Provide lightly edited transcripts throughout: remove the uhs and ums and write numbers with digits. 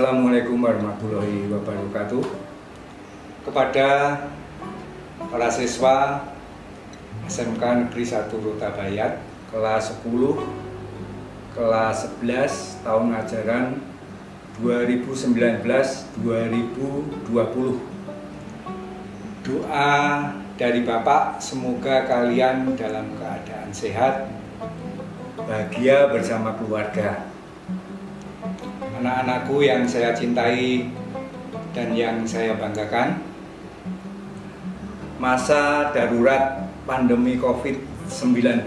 Assalamualaikum warahmatullahi wabarakatuh. Kepada para siswa SMK Negeri 1 Rotabayat kelas 10, kelas 11 tahun ajaran 2019-2020. Doa dari Bapak, semoga kalian dalam keadaan sehat, bahagia bersama keluarga. Anak-anakku yang saya cintai dan yang saya banggakan, masa darurat pandemi COVID-19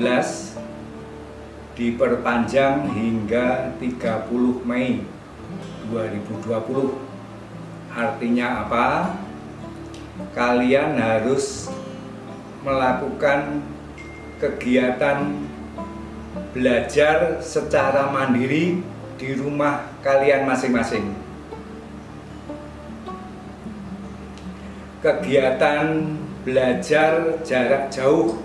diperpanjang hingga 30 Mei 2020. Artinya apa? Kalian harus melakukan kegiatan belajar secara mandiri di rumah kalian masing-masing. Kegiatan belajar jarak jauh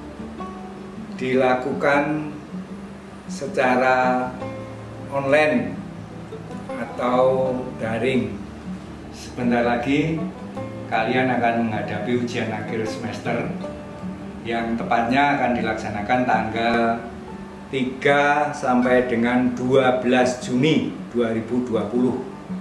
dilakukan secara online atau daring. Sebentar lagi kalian akan menghadapi ujian akhir semester yang tepatnya akan dilaksanakan tanggal 3 sampai dengan 12 Juni 2020.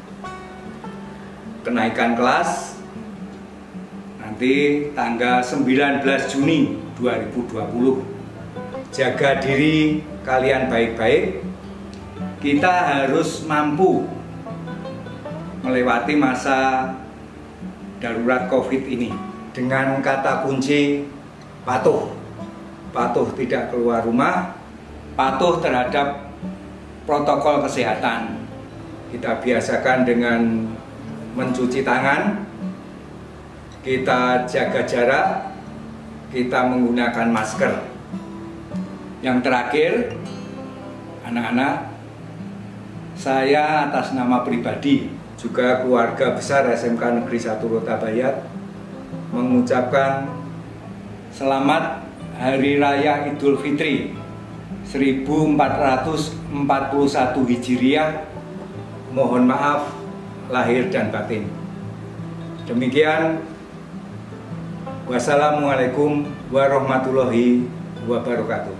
Kenaikan kelas nanti tanggal 19 Juni 2020. Jaga diri kalian baik-baik. Kita harus mampu melewati masa darurat COVID ini dengan kata kunci patuh. Patuh tidak keluar rumah, patuh terhadap protokol kesehatan. Kita biasakan dengan mencuci tangan, kita jaga jarak, kita menggunakan masker. Yang terakhir, anak-anak, saya atas nama pribadi juga keluarga besar SMK Negeri 1 Rotabayat mengucapkan selamat Hari Raya Idul Fitri 1441 Hijriah. Mohon maaf lahir dan batin. Demikian, wassalamualaikum warahmatullahi wabarakatuh.